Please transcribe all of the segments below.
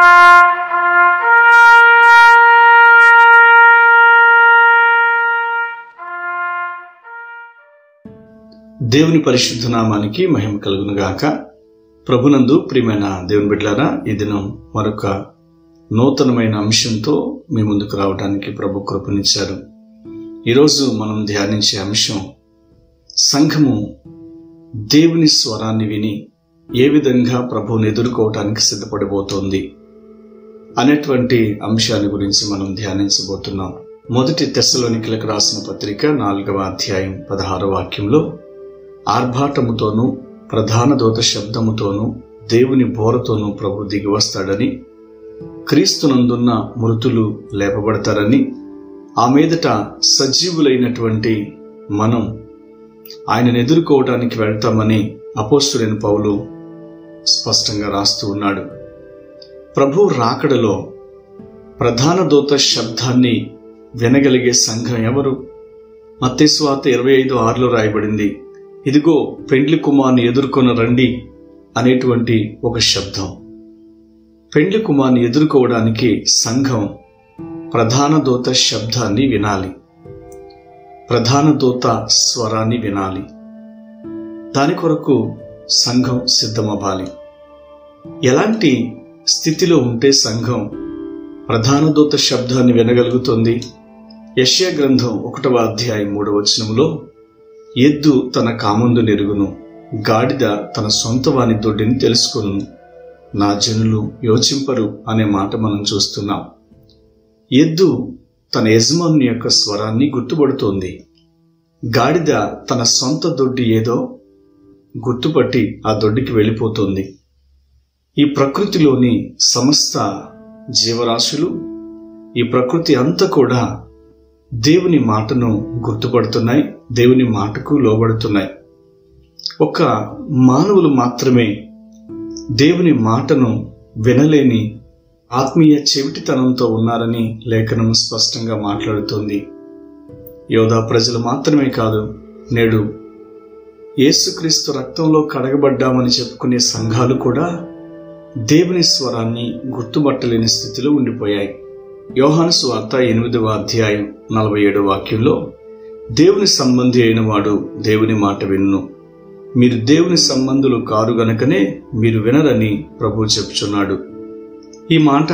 దేవుని పరిశుద్ధ నామానికి మహిమ కలుగును గాక. ప్రభునందు ప్రియమైన దేవుని బిడ్డలారా, ఈ దినం మరొక నూతనమైన అంశంతో మీ ముందుకు రావడానికి ప్రభు కృపనిచ్చారు. ఈరోజు మనం ధ్యానించే అంశం, సంఘము దేవుని స్వరాన్ని విని ఏ విధంగా ప్రభువుని ఎదుర్కోవటానికి సిద్ధపడిపోతోంది అనేటువంటి అంశాన్ని గురించి మనం ధ్యానించబోతున్నాం. మొదటి తెస్సలోనికలకు రాసిన పత్రిక 4వ అధ్యాయం 16వ వాక్యంలో, ఆర్భాటముతోనూ ప్రధాన దూత శబ్దముతోనూ దేవుని బోరతోనూ ప్రభు దిగి వస్తాడని, క్రీస్తునందున్న మృతులు లేపబడతారని, ఆ మీదట సజీవులైనటువంటి మనం ఆయనను ఎదుర్కోవడానికి వెళ్తామని అపోస్తలుడైన పౌలు స్పష్టంగా రాస్తూ ఉన్నాడు. ప్రభు రాకడలో ప్రధాన దూత శబ్దాన్ని వినగలిగే సంఘం ఎవరు? మత్తయి సువార్త 25:6లో రాయబడింది, ఇదిగో పెండ్లి కుమార్ని ఎదుర్కొని రండి అనేటువంటి ఒక శబ్దం. పెండ్లి కుమార్ని ఎదుర్కోవడానికి సంఘం ప్రధాన దూత శబ్దాన్ని వినాలి, ప్రధాన దూత స్వరాన్ని వినాలి. దాని కొరకు సంఘం సిద్ధమవ్వాలి. ఎలాంటి స్థితిలో ఉంటే సంఘం ప్రధాన దూత శబ్దాన్ని వినగలుగుతుంది? యెషయా గ్రంథం 1వ అధ్యాయం 3వ వచనంలో, ఎద్దు తన కామందు నెరుగును, గాడిద తన సొంత వాని దొడ్డిని తెలుసుకొను, నా జనులు యోచింపరు అనే మాట మనం చూస్తున్నాం. ఎద్దు తన యజమాని యొక్క స్వరాన్ని గుర్తుపడుతోంది. గాడిద తన సొంత దొడ్డి ఏదో గుర్తుపట్టి ఆ దొడ్డికి వెళ్ళిపోతుంది. ఈ ప్రకృతిలోని సమస్త జీవరాశులు, ఈ ప్రకృతి అంతా కూడా దేవుని మాటను గుర్తుపడుతున్నాయి, దేవుని మాటకు లోబడుతున్నాయి. ఒక మానవులు మాత్రమే దేవుని మాటను వినలేని ఆత్మీయ చెవిటితనంతో ఉన్నారని లేఖనం స్పష్టంగా మాట్లాడుతోంది. యోధా ప్రజలు మాత్రమే కాదు, నేడు యేసుక్రీస్తు రక్తంలో కడగబడ్డామని చెప్పుకునే సంఘాలు కూడా దేవుని స్వరాన్ని గుర్తుపట్టలేని స్థితిలో ఉండిపోయాయి. యోహాను సువార్త 8వ అధ్యాయం 47వ వాక్యంలో, దేవుని సంబంధి అయిన వాడు దేవుని మాట వినును, మీరు దేవుని సంబంధులు కారు గనుకనే మీరు వినరని ప్రభువు చెప్పుచున్నాడు. ఈ మాట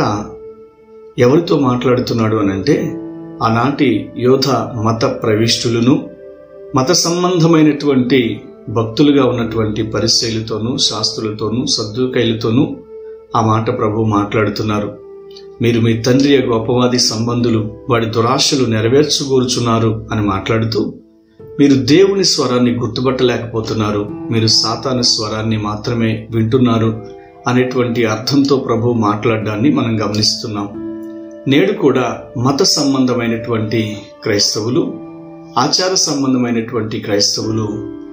ఎవరితో మాట్లాడుతున్నాడు అనంటే, ఆనాటి యోధ మత ప్రవిష్టులను, మత సంబంధమైనటువంటి భక్తులుగా ఉన్నటువంటి పరిసయ్యులతోనూ, శాస్త్రులతోనూ, సద్దూకైలతోనూ ఆ మాట ప్రభు మాట్లాడుతున్నారు. మీరు మీ తండ్రి యొక్క అపవాది సంబంధులు, వాడి దురాశలు నెరవేర్చుకోరుచున్నారు అని మాట్లాడుతూ, మీరు దేవుని స్వరాన్ని గుర్తుపట్టలేకపోతున్నారు, మీరు సాతాను స్వరాన్ని మాత్రమే వింటున్నారు అనేటువంటి అర్థంతో ప్రభు మాట్లాడడాన్ని మనం గమనిస్తున్నాం. నేడు కూడా మత సంబంధమైనటువంటి క్రైస్తవులు, ఆచార సంబంధమైనటువంటి క్రైస్తవులు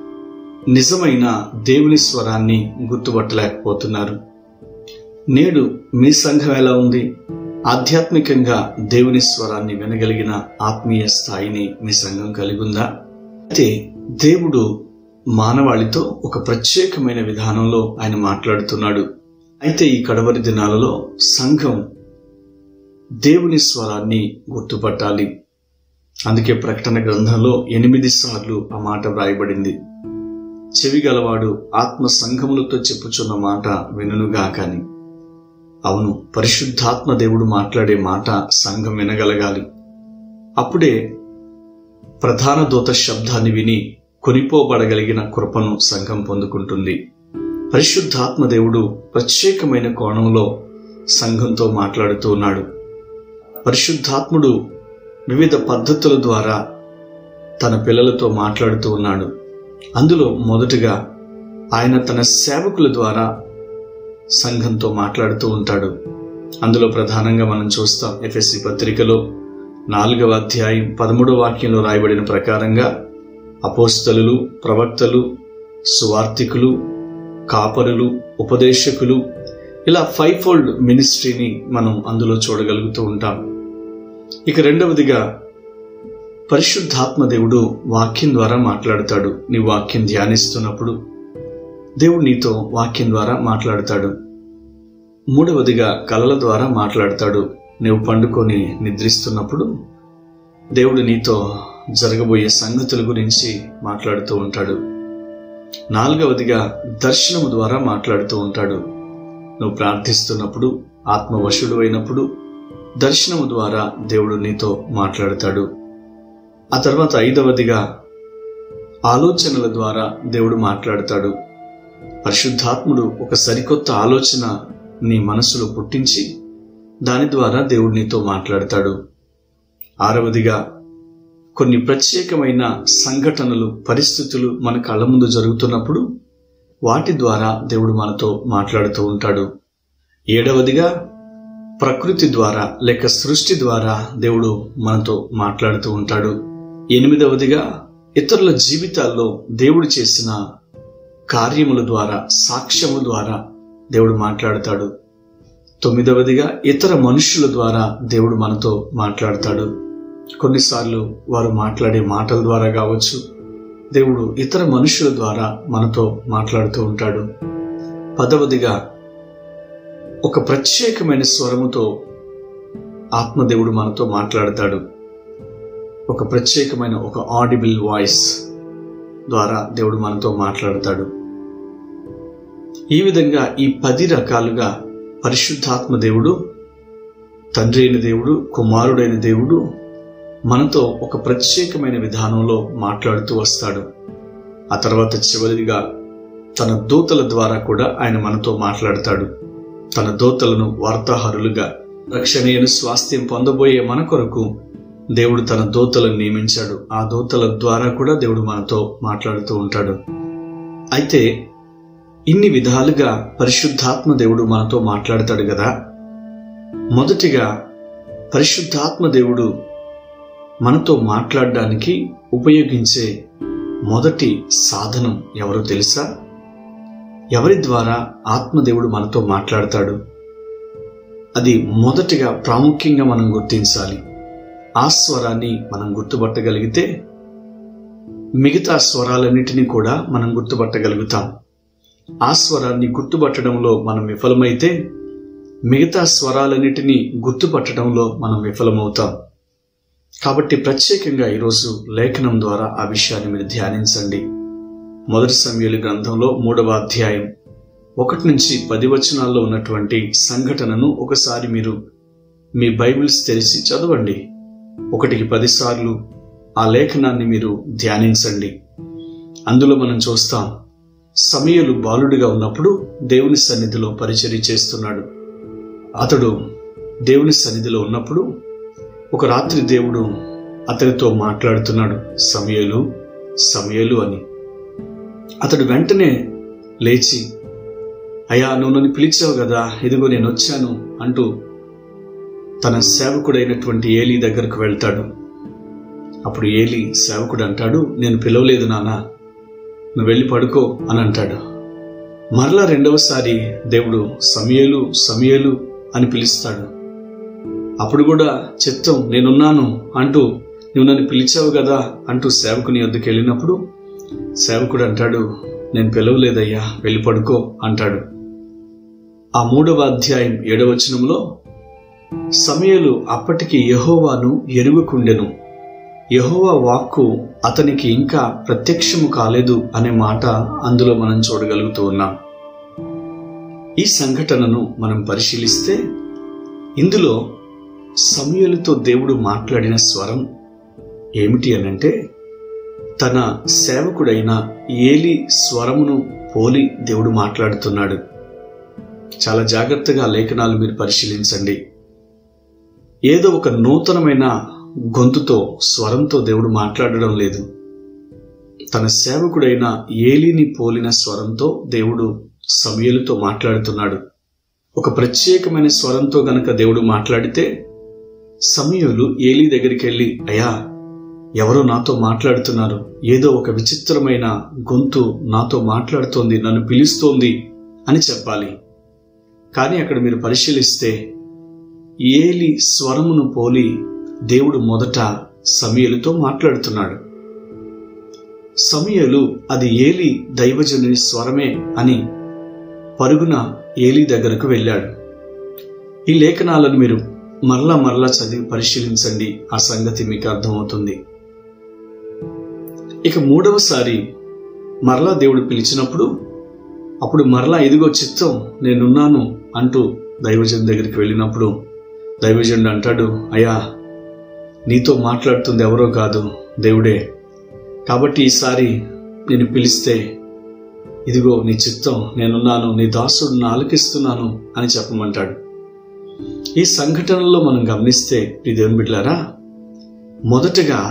నిజమైన దేవుని స్వరాన్ని గుర్తుపట్టలేకపోతున్నారు. నేడు మీ సంఘం ఎలా ఉంది? ఆధ్యాత్మికంగా దేవుని స్వరాన్ని వినగలిగిన ఆత్మీయ స్థాయిని మీ సంఘం కలిగి ఉందా? అయితే దేవుడు మానవాళితో ఒక ప్రత్యేకమైన విధానంలో ఆయన మాట్లాడుతున్నాడు. అయితే ఈ కడవరి దినాలలో సంఘం దేవుని స్వరాన్ని గుర్తుపట్టాలి. అందుకే ప్రకటన గ్రంథంలో 8 సార్లు ఆ మాట వ్రాయబడింది. చెవి గలవాడు ఆత్మ సంఘములతో చెప్పుచున్న మాట వినుగాకని. అవును, పరిశుద్ధాత్మ దేవుడు మాట్లాడే మాట సంఘం వినగలగాలి. అప్పుడే ప్రధాన దూత శబ్దాన్ని విని కొనిపోబడగలిగిన కృపను సంఘం పొందుకుంటుంది. పరిశుద్ధాత్మ దేవుడు ప్రత్యేకమైన కోణంలో సంఘంతో మాట్లాడుతూ ఉన్నాడు. పరిశుద్ధాత్ముడు వివిధ పద్ధతుల ద్వారా తన పిల్లలతో మాట్లాడుతూ ఉన్నాడు. అందులో మొదటగా ఆయన తన సేవకుల ద్వారా సంఘంతో మాట్లాడుతూ ఉంటాడు. అందులో ప్రధానంగా మనం చూస్తాం, ఎఫెసీ పత్రికలో 4వ అధ్యాయం 13వ వాక్యంలో రాయబడిన ప్రకారంగా అపోస్తలులు, ప్రవక్తలు, సువార్తికులు, కాపరులు, ఉపదేశకులు, ఇలా 5-fold మినిస్ట్రీని మనం అందులో చూడగలుగుతూ ఉంటాం. ఇక రెండవదిగా పరిశుద్ధాత్మ దేవుడు వాక్యం ద్వారా మాట్లాడతాడు. నీ వాక్యం ధ్యానిస్తున్నప్పుడు దేవుడు నీతో వాక్యం ద్వారా మాట్లాడతాడు. మూడవదిగా కలల ద్వారా మాట్లాడతాడు. నీవు పండుకొని నిద్రిస్తున్నప్పుడు దేవుడు నీతో జరగబోయే సంగతుల గురించి మాట్లాడుతూ ఉంటాడు. నాలుగవదిగా దర్శనము ద్వారా మాట్లాడుతూ ఉంటాడు. నువ్వు ప్రార్థిస్తున్నప్పుడు, ఆత్మవశుడు అయినప్పుడు దర్శనము ద్వారా దేవుడు నీతో మాట్లాడతాడు. ఆ తర్వాత ఐదవదిగా ఆలోచనల ద్వారా దేవుడు మాట్లాడతాడు. పరిశుద్ధాత్ముడు ఒక సరికొత్త ఆలోచన నీ మనసులో పుట్టించి దాని ద్వారా దేవుడు నీతో మాట్లాడతాడు. ఆరవదిగా కొన్ని ప్రత్యేకమైన సంఘటనలు, పరిస్థితులు మన కళ్ళ ముందు జరుగుతున్నప్పుడు వాటి ద్వారా దేవుడు మనతో మాట్లాడుతూ ఉంటాడు. ఏడవదిగా ప్రకృతి ద్వారా లేక సృష్టి ద్వారా దేవుడు మనతో మాట్లాడుతూ ఉంటాడు. ఎనిమిదవదిగా ఇతరుల జీవితాల్లో దేవుడు చేసిన కార్యముల ద్వారా, సాక్ష్యముల ద్వారా దేవుడు మాట్లాడతాడు. తొమ్మిదవదిగా ఇతర మనుషుల ద్వారా దేవుడు మనతో మాట్లాడతాడు. కొన్నిసార్లు వారు మాట్లాడే మాటల ద్వారా కావచ్చు, దేవుడు ఇతర మనుషుల ద్వారా మనతో మాట్లాడుతూ ఉంటాడు. పదవదిగా ఒక ప్రత్యేకమైన స్వరముతో ఆత్మదేవుడు మనతో మాట్లాడతాడు. ఒక ప్రత్యేకమైన ఒక ఆడిబుల్ వాయిస్ ద్వారా దేవుడు మనతో మాట్లాడతాడు. ఈ విధంగా ఈ 10 రకాలుగా పరిశుద్ధాత్మ దేవుడు, తండ్రి అయిన దేవుడు, కుమారుడైన దేవుడు మనతో ఒక ప్రత్యేకమైన విధానంలో మాట్లాడుతూ వస్తాడు. ఆ తర్వాత చివరిగా తన దూతల ద్వారా కూడా ఆయన మనతో మాట్లాడతాడు. తన దూతలను వార్తాహరులుగా రక్షణీయను స్వాస్థ్యం పొందబోయే మన కొరకు దేవుడు తన దూతలను నియమించాడు. ఆ దూతల ద్వారా కూడా దేవుడు మనతో మాట్లాడుతూ ఉంటాడు. అయితే ఇన్ని విధాలుగా పరిశుద్ధాత్మ దేవుడు మనతో మాట్లాడతాడు కదా. మొదటిగా పరిశుద్ధాత్మ దేవుడు మనతో మాట్లాడడానికి ఉపయోగించే మొదటి సాధనం ఎవరో తెలుసా? ఎవరి ద్వారా ఆత్మదేవుడు మనతో మాట్లాడతాడు? అది మొదటిగా ప్రాముఖ్యంగా మనం గుర్తించాలి. ఆ స్వరాన్ని మనం గుర్తుపట్టగలిగితే మిగతా స్వరాలన్నిటినీ కూడా మనం గుర్తుపట్టగలుగుతాం. ఆ స్వరాన్ని గుర్తుపట్టడంలో మనం విఫలమైతే మిగతా స్వరాలన్నిటినీ గుర్తుపట్టడంలో మనం విఫలమవుతాం. కాబట్టి ప్రత్యేకంగా ఈరోజు లేఖనం ద్వారా ఆ విషయాన్ని మీరు ధ్యానించండి. 1 సమూయేలు గ్రంథంలో 3వ అధ్యాయం 1 నుంచి 10 వచనాల్లో ఉన్నటువంటి సంఘటనను ఒకసారి మీరు మీ బైబిల్స్ తెరిచి చదవండి. 1కి 10 సార్లు ఆ లేఖనాన్ని మీరు ధ్యానించండి. అందులో మనం చూస్తాం, సమూయేలు బాలుడిగా ఉన్నప్పుడు దేవుని సన్నిధిలో పరిచర్య చేస్తున్నాడు. అతడు దేవుని సన్నిధిలో ఉన్నప్పుడు ఒక రాత్రి దేవుడు అతనితో మాట్లాడుతున్నాడు, సమూయేలు, సమూయేలు అని. అతడు వెంటనే లేచి, అయ్యా, నువ్వు నన్ను పిలిచావు కదా, ఇదిగో నేను వచ్చాను అంటూ తన సేవకుడైనటువంటి ఏలీ దగ్గరకు వెళ్తాడు. అప్పుడు ఏలీ సేవకుడు అంటాడు, నేను పిలవలేదు నాన్న, నువ్వు వెళ్ళి పడుకో అని అంటాడు. మరలా రెండవసారి దేవుడు సమూయేలు, సమూయేలు అని పిలుస్తాడు. అప్పుడు కూడా చెప్తాం, నేనున్నాను అంటూ, నువ్వు నన్ను పిలిచావు కదా అంటూ సేవకుని వద్దకు వెళ్ళినప్పుడు సేవకుడు అంటాడు, నేను పిలవలేదయ్యా, వెళ్ళి పడుకో అంటాడు. ఆ 3వ అధ్యాయం 7వ వచనంలో సమూయేలు అప్పటికి యెహోవాను ఎరుగుకుండెను, యెహోవా వాక్కు అతనికి ఇంకా ప్రత్యక్షము కాలేదు అనే మాట అందులో మనం చూడగలుగుతూ ఉన్నాం. ఈ సంఘటనను మనం పరిశీలిస్తే ఇందులో సమూయేలుతో దేవుడు మాట్లాడిన స్వరం ఏమిటి అనంటే, తన సేవకుడైన ఏలీ స్వరమును పోలి దేవుడు మాట్లాడుతున్నాడు. చాలా జాగ్రత్తగా లేఖనాలు మీరు పరిశీలించండి. ఏదో ఒక నూతనమైన గొంతుతో, స్వరంతో దేవుడు మాట్లాడడం లేదు. తన సేవకుడైన ఏలీని పోలిన స్వరంతో దేవుడు సమూయేలుతో మాట్లాడుతున్నాడు. ఒక ప్రత్యేకమైన స్వరంతో గనక దేవుడు మాట్లాడితే సమూయేలు ఏలీ దగ్గరికి వెళ్ళి, అయ్యా, ఎవరో నాతో మాట్లాడుతున్నారు, ఏదో ఒక విచిత్రమైన గొంతు నాతో మాట్లాడుతోంది, నన్ను పిలుస్తోంది అని చెప్పాలి. కానీ అక్కడ మీరు పరిశీలిస్తే ఏలీ స్వరమును పోలి దేవుడు మొదట సమూయేలుతో మాట్లాడుతున్నాడు. సమూయేలు అది ఏలీ దైవజనుని స్వరమే అని పరుగున ఏలీ దగ్గరకు వెళ్ళాడు. ఈ లేఖనాలను మీరు మరలా చదివి పరిశీలించండి. ఆ సంగతి మీకు అర్థమవుతుంది. ఇక మూడవసారి మరలా దేవుడు పిలిచినప్పుడు అప్పుడు మరలా ఇదిగో చిత్తం నేనున్నాను అంటూ దైవజనుడి దగ్గరికి వెళ్ళినప్పుడు దైవజనుడు అంటాడు, అయ్యా నీతో మాట్లాడుతుంది ఎవరో కాదు, దేవుడే. కాబట్టి ఈసారి నేను పిలిస్తే ఇదిగో నీ చిత్తం నేనున్నాను, నీ దాసుడిని ఆలకిస్తున్నాను అని చెప్పమంటాడు. ఈ సంఘటనలో మనం గమనిస్తే ఈ దేవుని బిడ్డలారా, మొదటగా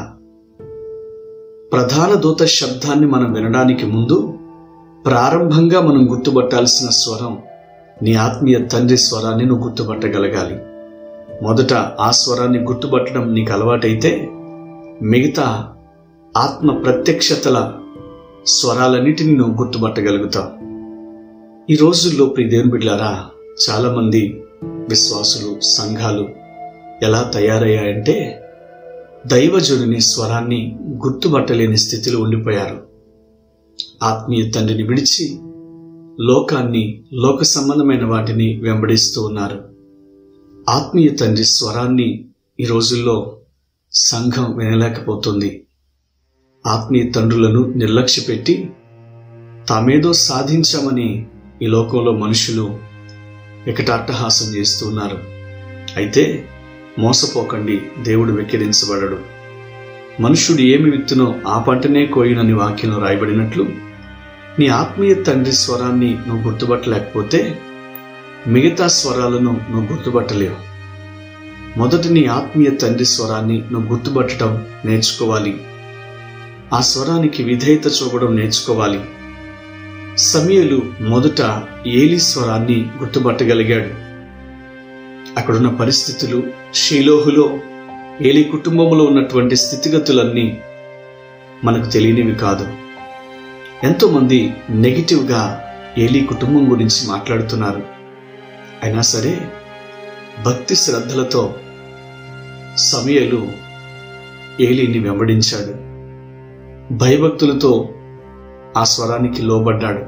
ప్రధాన దూత శబ్దాన్ని మనం వినడానికి ముందు ప్రారంభంగా మనం గుర్తుపట్టాల్సిన స్వరం నీ ఆత్మీయ తండ్రి స్వరాన్ని నువ్వు గుర్తుపట్టగలగాలి. మొదట ఆ స్వరాన్ని గుర్తుపట్టడం నీకు అలవాటైతే మిగతా ఆత్మ ప్రత్యక్షతల స్వరాలన్నిటిని నువ్వు గుర్తుపట్టగలుగుతావు. ఈ రోజుల్లో ప్రియ దేవుని బిడ్డలారా, చాలా మంది విశ్వాసులు, సంఘాలు ఎలా తయారయ్యాయంటే దైవజనుని స్వరాన్ని గుర్తుపట్టలేని స్థితిలో ఉండిపోయారు. ఆత్మీయ తండ్రిని విడిచి లోకాన్ని, లోక సంబంధమైన వాటిని వెంబడిస్తూ ఉన్నారు. ఆత్మీయ తండ్రి స్వరాన్ని ఈ రోజుల్లో సంఘం వినలేకపోతుంది. ఆత్మీయ తండ్రులను నిర్లక్ష్యపెట్టి తామేదో సాధించామని ఈ లోకంలో మనుషులు వికటాట్టహాసం చేస్తూ ఉన్నారు. అయితే మోసపోకండి, దేవుడు వెక్కిరించబడడు. మనుషుడు ఏమి విత్తునో ఆ పంటనే కోయునని వాక్యంలో రాయబడినట్లు నీ ఆత్మీయ తండ్రి స్వరాన్ని నువ్వు గుర్తుపట్టలేకపోతే మిగతా స్వరాలను నువ్వు గుర్తుపట్టలేవు. మొదట నీ ఆత్మీయ తండ్రి స్వరాన్ని నువ్వు గుర్తుపట్టడం నేర్చుకోవాలి. ఆ స్వరానికి విధేయత చూపడం నేర్చుకోవాలి. సమూయేలు మొదట ఏలీ స్వరాన్ని గుర్తుపట్టగలిగాడు. అక్కడున్న పరిస్థితులు, షీలోహులో ఏలీ కుటుంబంలో ఉన్నటువంటి స్థితిగతులన్నీ మనకు తెలియనివి కాదు. ఎంతోమంది నెగిటివ్గా ఏలీ కుటుంబం గురించి మాట్లాడుతున్నారు. అయినా సరే భక్తి శ్రద్ధలతో సమూయేలు ఏలీని వెంబడించాడు. భయభక్తులతో ఆ స్వరానికి లోబడ్డాడు.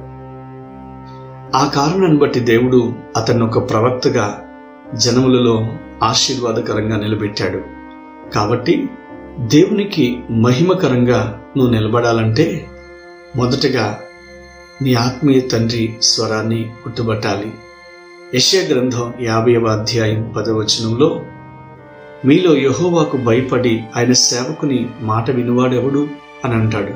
ఆ కారణాన్ని బట్టి దేవుడు అతన్ని ఒక ప్రవక్తగా జనములలో ఆశీర్వాదకరంగా నిలబెట్టాడు. కాబట్టి దేవునికి మహిమకరంగా నువ్వు నిలబడాలంటే మొదటగా నీ ఆత్మీయ తండ్రి స్వరాన్ని గుర్తుపట్టాలి. యెషయా గ్రంథం 50వ అధ్యాయం 10వ వచనంలో మీలో యెహోవాకు భయపడి ఆయన సేవకుని మాట వినువాడెవడు అని అంటాడు.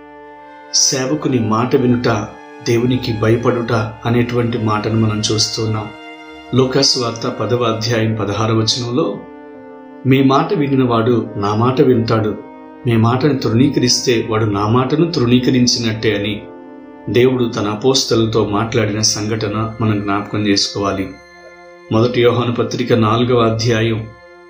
సేవకుని మాట వినుట, దేవునికి భయపడుట అనేటువంటి మాటను మనం చూస్తున్నాం. లూకాసు వార్త 10వ అధ్యాయం 16వ వచనంలో మీ మాట వినినవాడు నా మాట వింటాడు, మీ మాటను తృణీకరిస్తే వాడు నా మాటను తృణీకరించినట్టే అని దేవుడు తన అపోస్తలుతో మాట్లాడిన సంఘటన మనం జ్ఞాపకం చేసుకోవాలి. 1 యోహాను పత్రిక 4వ అధ్యాయం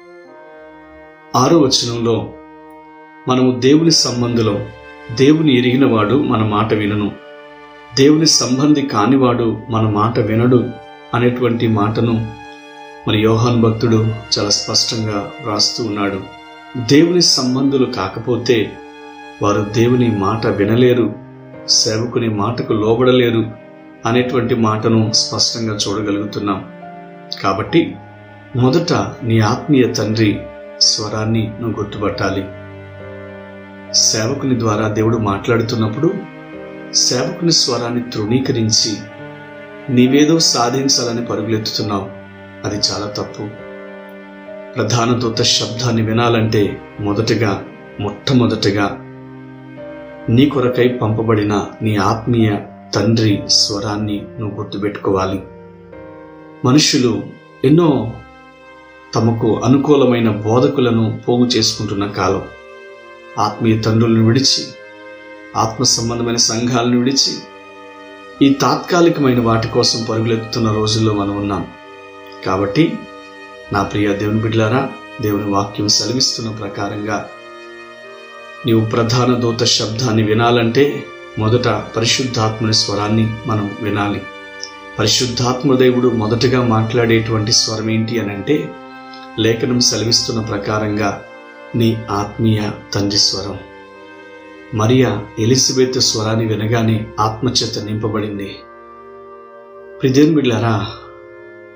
6వ వచనంలో మనము దేవుని సంబంధులం, దేవుని ఎరిగినవాడు మన మాట వినను, దేవుని సంబంధి కానివాడు మన మాట వినడు అనేటువంటి మాటను మన యోహాను భక్తుడు చాలా స్పష్టంగా వ్రాస్తూ ఉన్నాడు. దేవుని సంబంధులు కాకపోతే వారు దేవుని మాట వినలేరు, సేవకుని మాటకు లోబడలేరు అనేటువంటి మాటను స్పష్టంగా చూడగలుగుతున్నాం. కాబట్టి మొదట నీ ఆత్మీయ తండ్రి స్వరాన్ని నువ్వు గుర్తుపట్టాలి. సేవకుని ద్వారా దేవుడు మాట్లాడుతున్నప్పుడు సేవకుని స్వరాన్ని తృణీకరించి నీవేదో సాధించాలని పరుగులెత్తుతున్నావు. అది చాలా తప్పు. ప్రధాన దూత శబ్దాన్ని వినాలంటే మొట్టమొదటగా నీ కొరకై పంపబడిన నీ ఆత్మీయ తండ్రి స్వరాన్ని నువ్వు గుర్తుపెట్టుకోవాలి. మనుషులు ఎన్నో తమకు అనుకూలమైన బోధకులను పోగు చేసుకుంటున్న కాలం. ఆత్మీయ తండ్రులను విడిచి, ఆత్మ సంబంధమైన సంఘాలను విడిచి ఈ తాత్కాలికమైన వాటి కోసం పరుగులెత్తుతున్న రోజుల్లో మనం ఉన్నాం. కాబట్టి నా ప్రియ దేవుని బిడ్డలారా, దేవుని వాక్యం సెలవిస్తున్న ప్రకారంగా నీవు ప్రధాన దూత శబ్దాన్ని వినాలంటే మొదట పరిశుద్ధాత్ముని స్వరాన్ని మనం వినాలి. పరిశుద్ధాత్మ దేవుడు మొదటగా మాట్లాడేటువంటి స్వరం ఏంటి అని అంటే లేఖనం సెలవిస్తున్న ప్రకారంగా నీ ఆత్మీయ తండ్రి స్వరం. మరియా ఎలిజబెత్ స్వరాన్ని వినగానే ఆత్మచేత నింపబడింది. ప్రియ దేవుని బిడ్డలారా,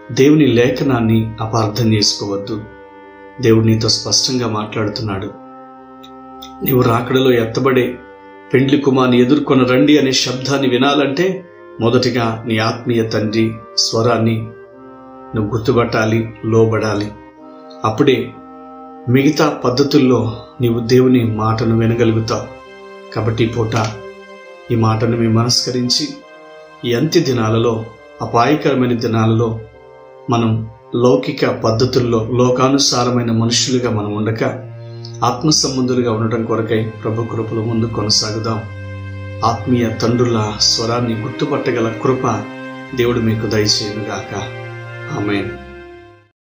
దేవుని లేఖనాన్ని అపార్థం చేసుకోవద్దు. దేవుడు నీతో స్పష్టంగా మాట్లాడుతున్నాడు. నీవు రాకడలో ఎత్తబడే పెండ్లి కుమార్ని ఎదుర్కొని రండి అనే శబ్దాన్ని వినాలంటే మొదటిగా నీ ఆత్మీయ తండ్రి స్వరాన్ని నువ్వు గుర్తుపట్టాలి, లోబడాలి. అప్పుడే మిగతా పద్ధతుల్లో నీవు దేవుని మాటను వినగలుగుతావు. కాబట్టి పూట ఈ మాటను మేము మనస్కరించి ఈ అంత్య దినాలలో, అపాయకరమైన దినాలలో మనం లౌకిక పద్ధతుల్లో లోకానుసారమైన మనుషులుగా మనం ఉండక ఆత్మ సంబంధులుగా ఉండటం కొరకై ప్రభు కృపల ముందు కొనసాగుదాం. ఆత్మీయ తండ్రుల స్వరాన్ని గుర్తుపట్టగల కృప దేవుడు మీకు దయచేయునుగాక. ఆమేన్.